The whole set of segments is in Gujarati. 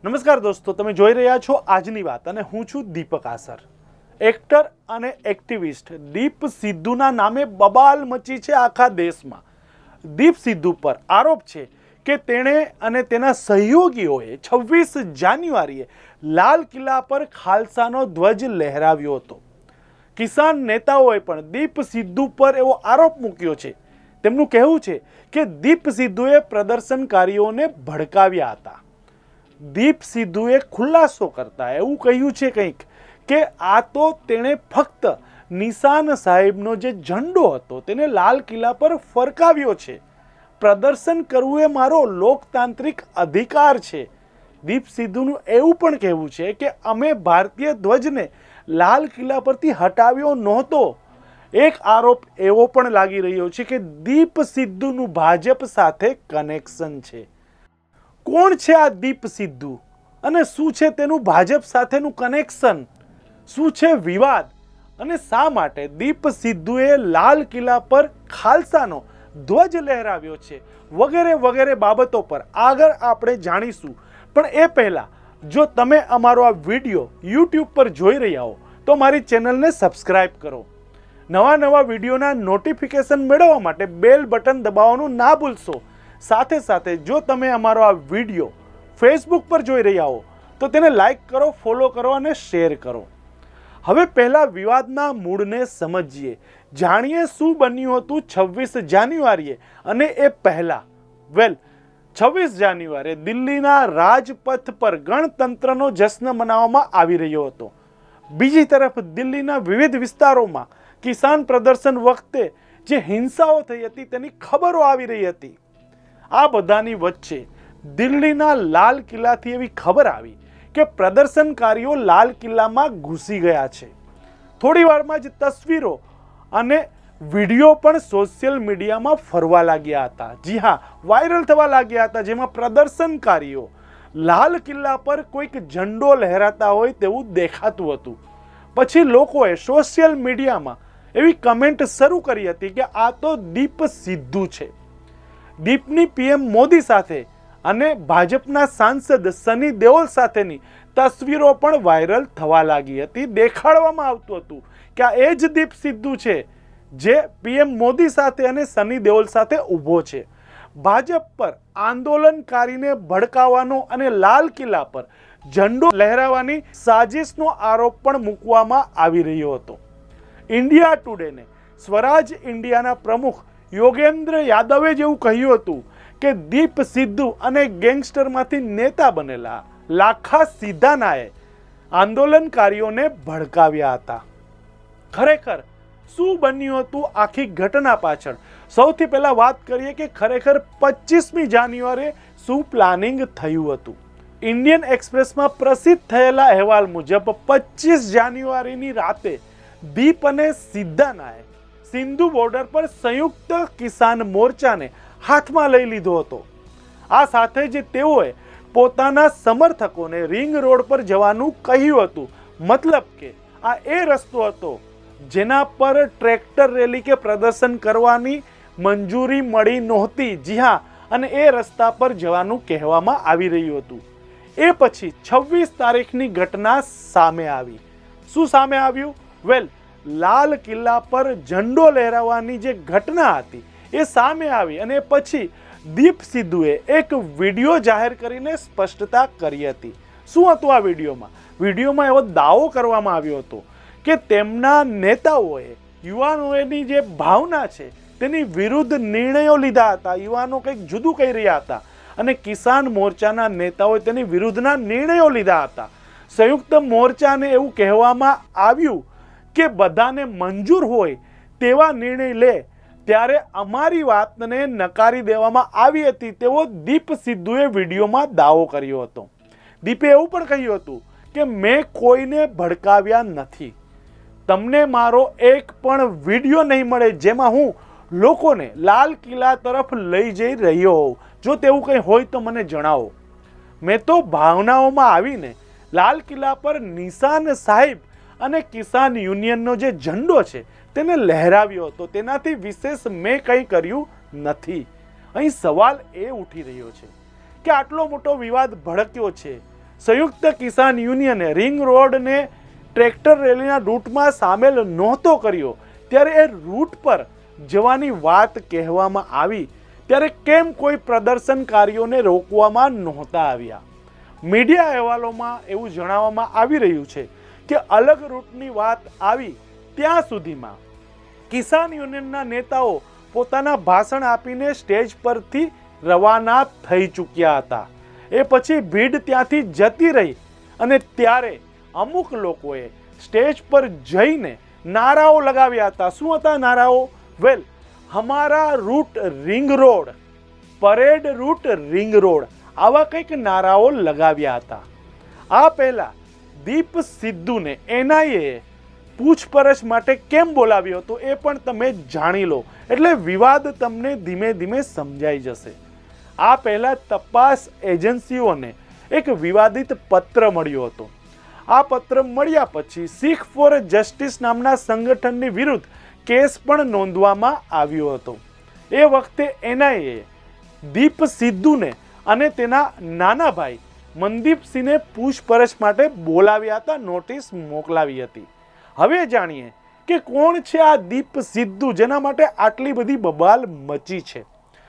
નમસ્કાર દોસ્તો, તમે જોઈ રહ્યા છો આજની વાત અને હું છું દીપક આસર। એક્ટર અને એક્ટિવિસ્ટ દીપ સિદ્ધુના નામે બબાલ મચી છે આખા દેશમાં। દીપ સિદ્ધુ પર આરોપ છે કે તેણે અને તેના સહયોગીઓએ 26 જાન્યુઆરીએ લાલ કિલ્લા પર ખાલસાનો ધ્વજ લહેરાવ્યો હતો। કિસાન નેતાઓએ પણ દીપ સિદ્ધુ પર એવો આરોપ મૂક્યો છે। તેમનું કહેવું છે કે દીપ સિદ્ધુએ પ્રદર્શનકારીઓને ભડકાવ્યા હતા। દીપ સિદ્ધુએ ખુલાસો કરતા એવું કહ્યું છે કંઈક કે આ તો તેણે ફક્ત નિશાન સાહેબનો જે ઝંડો હતો તેને લાલ કિલ્લા પર ફરકાવ્યો છે। પ્રદર્શન કરવું એ મારો લોકતાંત્રિક અધિકાર છે। દીપ સિદ્ધુનું એવું પણ કહેવું છે કે અમે ભારતીય ધ્વજને લાલ કિલ્લા પરથી હટાવ્યો નહોતો। એક આરોપ એવો પણ લાગી રહ્યો છે કે દીપ સિદ્ધુનું ભાજપ સાથે કનેક્શન છે। કોણ છે આ દીપ સિદ્ધુ અને શું છે તેનું ભાજપ સાથેનું કનેક્શન? શું છે વિવાદ અને શા માટે દીપ સિદ્ધુએ લાલ કિલ્લા પર ખાલસાનો ધ્વજ લહેરાવ્યો છે વગેરે વગેરે બાબતો પર આગળ આપણે જાણીશું। પણ એ પહેલા જો તમે અમારો આ વિડિયો YouTube પર જોઈ રહ્યા હો તો મારી ચેનલને સબસ્ક્રાઇબ કરો। નવા વિડિયોના નોટિફિકેશન મેળવવા માટે બેલ બટન દબાવવાનું ના ભૂલશો। સાથે સાથે જો તમે અમારો આ વિડિયો ફેસબુક પર જોઈ રહ્યા હો તો તેને લાઈક કરો, ફોલો કરો અને શેર કરો। હવે પહેલા વિવાદના મૂળને સમજીએ, જાણીએ શું બન્યું હતું 26 જાન્યુઆરીએ અને એ પહેલા। 26 જાન્યુઆરીએ દિલ્હીના રાજપથ પર ગણતંત્રનો જશ્ન મનાવવામાં આવી રહ્યો હતો। બીજી તરફ દિલ્હીના વિવિધ વિસ્તારોમાં કિસાન પ્રદર્શન વખતે જે હિંસાઓ થઈ હતી તેની ખબરો આવી રહી હતી। આ બધાની વચ્ચે દિલ્હીના લાલ કિલ્લાથી એવી ખબર આવી કે પ્રદર્શનકારીઓ લાલ કિલ્લામાં ઘૂસી ગયા છે। થોડી વારમાં જ તસવીરો અને વિડીયો પણ સોશિયલ મીડિયામાં ફરવા લાગ્યા હતા। જી હા, વાયરલ થવા લાગ્યા હતા, જેમાં પ્રદર્શનકારીઓ લાલ કિલ્લા પર કોઈક ઝંડો લહેરાતા હોય તેવું દેખાતું હતું। પછી લોકોએ સોશિયલ મીડિયામાં એવી કમેન્ટ શરૂ કરી હતી કે આ તો દીપ સિદ્ધુ છે। દીપની પીએમ મોદી સાથે અને ભાજપના સાંસદ સની દેઓલ સાથેની તસવીરો પણ વાયરલ થવા લાગી હતી। દેખાડવામાં આવતું હતું કે આ એ જ દીપ સિદ્ધુ છે જે પીએમ મોદી સાથે અને સની દેઓલ સાથે ઊભો છે। ભાજપ પર આંદોલનકારીને ભડકાવવાનો અને લાલ કિલ્લા પર ઝંડો લહેરાવવાની સાજિશનો આરોપ પણ મૂકવામાં આવી રહ્યો હતો। ઇન્ડિયા ટુડેને સ્વરાજ ઇન્ડિયાના પ્રમુખ યોગેન્દ્ર યાદવે જેવું કહ્યું હતું કે દીપ સિદ્ધુ અને ગેંગસ્ટરમાંથી નેતા બનેલા લાખા સીધાનાએ આંદોલનકારીઓને ભડકાવ્યા હતા। ખરેખર શું બન્યું હતું આખી ઘટના પાછળ? સૌથી પહેલા વાત કરીએ કે ખરેખર 25મી જાન્યુઆરીએ શું પ્લાનિંગ થયું હતું। ઇન્ડિયન એક્સપ્રેસમાં પ્રસિદ્ધ થયેલા અહેવાલ મુજબ 25 જાન્યુઆરીની રાતે દીપ અને સિદ્ધાનાએ સિંધુ બોર્ડર પર સંયુક્ત કિસાન મોરચાને હાથમાં લઈ લીધો હતો। આ સાથે જ તેઓએ પોતાના સમર્થકોને રિંગ રોડ પર જવાનું કહ્યું હતું। મતલબ કે આ એ રસ્તો હતો જેના પર ટ્રેક્ટર રેલી કે પ્રદર્શન કરવાની મંજૂરી મળી નહોતી। જી હા, અને એ રસ્તા પર જવાનું કહેવામાં આવી રહ્યું હતું। એ પછી 26 તારીખની ઘટના સામે આવી। શું સામે આવ્યું? લાલ કિલ્લા પર ઝંડો લહેરાવવાની જે ઘટના હતી એ સામે આવી અને પછી દીપ સિદ્ધુએ એક વિડીયો જાહેર કરીને સ્પષ્ટતા કરી હતી। શું હતું આ વિડીયોમાં? વિડીયોમાં એવો દાવો કરવામાં આવ્યો હતો કે તેમના નેતાઓએ યુવાનોની જે ભાવના છે તેની વિરુદ્ધ નિર્ણયો લીધા હતા। યુવાનો કંઈક જુદું કહી રહ્યા હતા અને કિસાન મોરચાના નેતાઓએ તેની વિરુદ્ધના નિર્ણયો લીધા હતા। સંયુક્ત મોરચાને એવું કહેવામાં આવ્યું કે બધાને મંજૂર હોય તેવા નિર્ણય લે, ત્યારે અમારી વાતને નકારી દેવામાં આવી હતી તેવો દીપ સિદ્ધુએ વિડીયોમાં દાવો કર્યો હતો। દીપે એવું પણ કહ્યું હતું કે મેં કોઈને ભડકાવ્યા નથી। તમને મારો એક પણ વિડીયો નહીં મળે જેમાં હું લોકોને લાલ કિલ્લા તરફ લઈ જઈ રહ્યો હોઉં। જો તેવું કંઈ હોય તો મને જણાવો। મેં તો ભાવનાઓમાં આવીને લાલ કિલ્લા પર નિશાન સાહેબ અને કિસાન યુનિયનનો જે ઝંડો છે તેને લહેરાવ્યો હતો। તેનાથી વિશેષ મેં કંઈ કર્યું નથી। અહીં સવાલ એ ઉઠી રહ્યો છે કે આટલો મોટો વિવાદ ભડક્યો છે, સંયુક્ત કિસાન યુનિયને રિંગ રોડને ટ્રેક્ટર રેલીના રૂટમાં સામેલ નહોતો કર્યો, ત્યારે એ રૂટ પર જવાની વાત કહેવામાં આવી ત્યારે કેમ કોઈ પ્રદર્શનકારીઓને રોકવામાં નહોતા આવ્યા? મીડિયા અહેવાલોમાં એવું જણાવવામાં આવી રહ્યું છે કે અલગ રૂટની વાત આવી ત્યાં સુધીમાં કિસાન યુનિયનના નેતાઓ પોતાના ભાષણ આપીને સ્ટેજ પરથી રવાના થઈ ચૂક્યા હતા. એ પછી ભીડ ત્યાંથી જતી રહી અને ત્યારે અમુક લોકોએ સ્ટેજ પર જઈને નારાઓ લગાવ્યા હતા. શું હતા નારાઓ? વેલ, હમારા route ring road, parade route ring road, આવા કંઈક નારાઓ લગાવ્યા હતા. આ પહેલા દીપ સિદ્ધુને એનઆઈએ પૂછપરછ માટે કેમ બોલાવ્યો હતો એ પણ તમે જાણી લો, એટલે વિવાદ તમને ધીમે ધીમે સમજાઈ જશે. આ પહેલા તપાસ એજન્સીઓને એક વિવાદિત પત્ર મળ્યો હતો. આ પત્ર મળ્યા પછી શીખ ફોર જસ્ટિસ નામના સંગઠનની વિરુદ્ધ કેસ પણ નોંધવામાં આવ્યો હતો. એ વખતે એનઆઈએ દીપ સિદ્ધુને અને તેના નાના ભાઈ મનદીપસિંહને પૂછપરછ માટે બોલાવ્યા હતા, નોટિસ મોકલાવી હતી. હવે જાણીએ કે કોણ છે આ દીપ સિદ્ધુ જેના માટે આટલી બધી બબાલ મચી છે.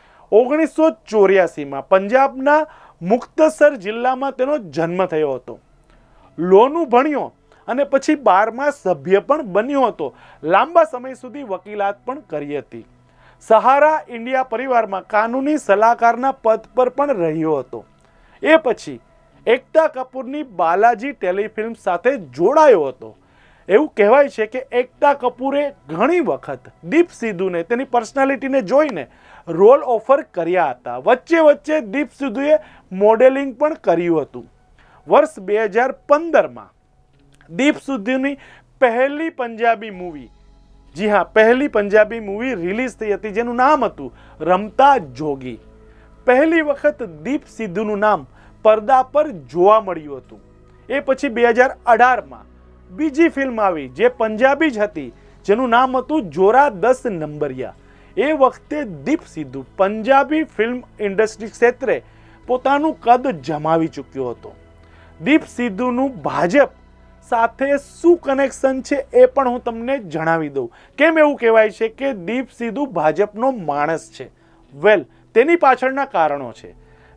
1984માં પંજાબના મુક્તસર જિલ્લામાં તેનો જન્મ થયો હતો. લોનું ભણ્યો અને પછી 12મા સભ્ય પણ બન્યો હતો. લાંબા સમય સુધી વકીલાત પણ કરી હતી. સહારા ઇન્ડિયા પરિવારમાં કાનૂની સલાહકારના પદ પર પણ રહ્યો હતો. એ પછી એકતા કપૂરની બાલાજી ટેલિફિલ્મ સાથે જોડાયો હતો. એવું કહેવાય છે કે એકતા કપૂરે ઘણી વખત દીપ સિદ્ધુને તેની પર્સનાલિટીને જોઈને રોલ ઓફર કર્યા હતા. વચ્ચે વચ્ચે દીપ સિદ્ધુએ મોડેલિંગ પણ કર્યું હતું. વર્ષ 2015માં દીપ સિદ્ધુની પહેલી પંજાબી મૂવી, જી હા, પહેલી પંજાબી મૂવી રિલીઝ થઈ હતી જેનું નામ હતું રમતા જોગી. પહેલી વખત દીપ સિદ્ધુનું નામ પડદા પર જોવા મળ્યું હતું. એ પછી 2018માં બીજી ફિલ્મ આવી જે પંજાબી જ હતી જેનું નામ હતું જોરા 10 નંબરિયા. એ વખતે દીપ સિદ્ધુ પંજાબી ફિલ્મ ઇન્ડસ્ટ્રી ક્ષેત્રે પોતાનું કદ જમાવી ચૂક્યો હતો. દીપ સિદ્ધુનું ભાજપ સાથે શું કનેક્શન છે એ પણ હું તમને જણાવી દઉં. કેમ એવું કહેવાય છે કે દીપ સિદ્ધુ ભાજપનો માણસ છે? વેલ, તેની પાછળના કારણો છે.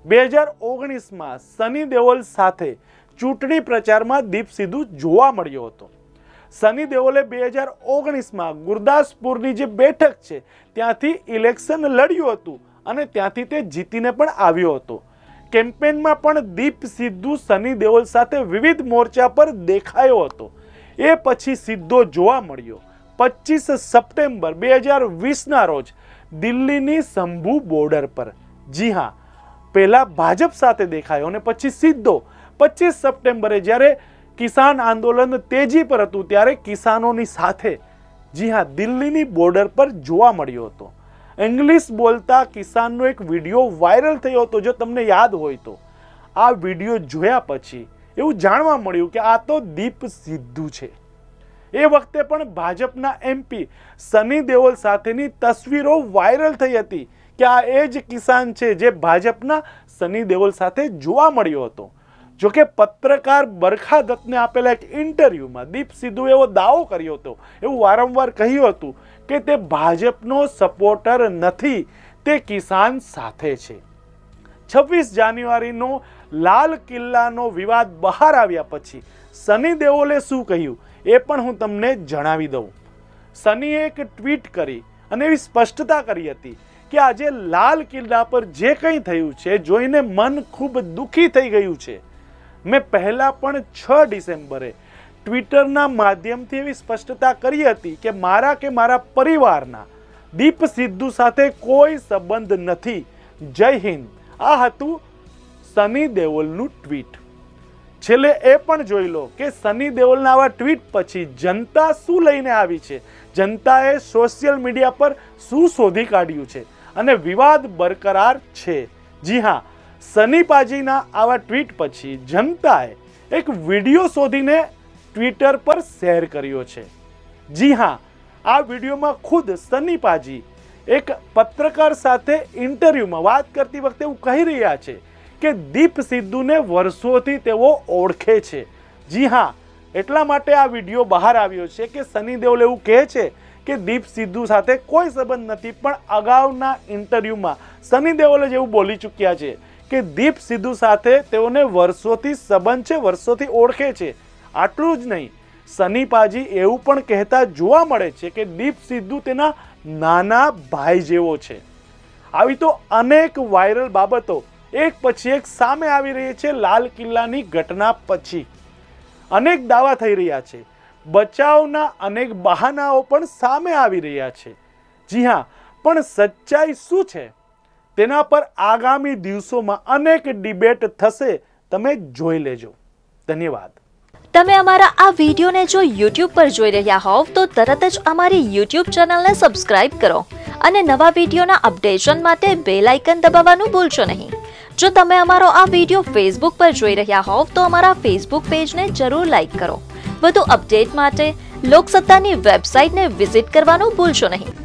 2019માં સની દેઓલ સાથે ચૂંટણી પ્રચારમાં દીપ સિદ્ધુ જોવા મળ્યો હતો. સની દેઓલે 2019માં ગુરદાસપુરની જે બેઠક છે ત્યાંથી ઇલેક્શન લડ્યું હતું અને ત્યાંથી તે જીતીને પણ આવ્યો હતો. કેમ્પેનમાં પણ દીપ સિદ્ધુ સની દેઓલ સાથે વિવિધ મોરચા પર દેખાયો હતો. એ પછી સીધો જોવા મળ્યો 25 સપ્ટેમ્બર 2020ના રોજ દિલ્હીની શંભુ બોર્ડર પર. જી હા, પહેલા ભાજપ સાથે દેખાયો અને પછી સીધો 25 સપ્ટેમ્બરે જ્યારે કિસાન આંદોલન તેજી પર હતું ત્યારે કિસાનોની સાથે, જી હા, દિલ્હીની બોર્ડર પર જોવા મળ્યો હતો. ઇંગ્લિશ બોલતા કિસાનનો એક વિડીયો વાયરલ થયો હતો, જો તમને યાદ હોય તો. આ વિડીયો જોયા પછી એવું જાણવા મળ્યું કે આ તો દીપ સિદ્ધુ છે. એ વખતે પણ ભાજપના એમપી સની દેઓલ સાથેની તસવીરો વાયરલ થઈ હતી કે આ એ જ કિસાન છે જે ભાજપના સની દેઓલ સાથે જોવા મળ્યો હતો. જોકે પત્રકાર બરખા દત્તને આપેલા એક ઇન્ટરવ્યુમાં દીપ સિદ્ધુએ એવો દાવો કર્યો હતો, એવું વારંવાર કહ્યું હતું કે તે ભાજપનો સપોર્ટર નથી, તે કિસાન સાથે છે. 26 જાન્યુઆરીનો લાલ કિલ્લાનો વિવાદ બહાર આવ્યા પછી સની દેઓલે શું કહ્યું એ પણ હું તમને જણાવી દઉં. સનીએ એક ટ્વીટ કરી અને એવી સ્પષ્ટતા કરી હતી કે આજે લાલ કિલ્લા પર જે કંઈ થયું છે જોઈને મન ખૂબ દુઃખી થઈ ગયું છે. મેં પહેલા પણ 6 ડિસેમ્બરે ટ્વિટરના માધ્યમથી એવી સ્પષ્ટતા કરી હતી કે મારા પરિવારના દીપ સિદ્ધુ સાથે કોઈ સંબંધ નથી. જય હિન્દ. આ હતું સની દેઓલનું ટ્વીટ. છેલ્લે એ પણ જોઈ લો કે સની દેઓલના આવા ટ્વીટ પછી જનતા શું લઈને આવી છે, જનતાએ સોશિયલ મીડિયા પર શું શોધી કાઢ્યું છે અને વિવાદ બરકરાર છે. જી હા, સની પાજીના આવા ટ્વીટ પછી જનતાએ એક વિડીયો શોધીને ટ્વિટર પર શેર કર્યો છે. જી હા, આ વિડીયોમાં ખુદ સની પાજી એક પત્રકાર સાથે ઇન્ટરવ્યુમાં વાત કરતી વખતે એવું કહી રહ્યા છે કે દીપ સિદ્ધુને વર્ષોથી તેઓ ઓળખે છે। જી હા, એટલા માટે આ વિડીયો બહાર આવ્યો છે કે સની દેઓલ એવું કહે છે કે દીપ સિદ્ધુ સાથે કોઈ સંબંધ નથી, પણ અગાઉના ઇન્ટરવ્યુમાં સની દેઓલ જ એવું બોલી ચૂક્યા છે કે દીપ સિદ્ધુ સાથે તેઓને વર્ષોથી સંબંધ છે, વર્ષોથી ઓળખે છે। આટલું જ નહીં, સની પાજી એવું પણ કહેતા જોવા મળે છે કે દીપ સિદ્ધુ તેના નાના ભાઈ જેવો છે। આવી તો અનેક વાયરલ બાબતો એક પછી એક સામે આવી રહી છે। લાલ કિલ્લાની ઘટના પછી અનેક દાવા થઈ રહ્યા છે, બચાવના અનેક બહાનાઓ પણ સામે આવી રહ્યા છે। જી હા, પણ સચ્ચાઈ શું છે તેના પર આગામી દિવસોમાં અનેક ડિબેટ થશે, તમે જોઈ લેજો। ધન્યવાદ। તમે અમારા આ વિડીયોને જો YouTube પર જોઈ રહ્યા હોવ તો તરત જ અમારી YouTube ચેનલને સબસ્ક્રાઇબ કરો અને નવા વિડીયોના અપડેશન માટે બેલ આઇકન દબાવવાનું ભૂલશો નહીં। જો તમે અમારો આ વિડીયો Facebook પર જોઈ રહ્યા હોવ તો અમારા Facebook પેજને જરૂર લાઇક કરો। વધુ અપડેટ માટે લોકસત્તાની વેબસાઇટને વિઝિટ કરવાનું ભૂલશો નહીં।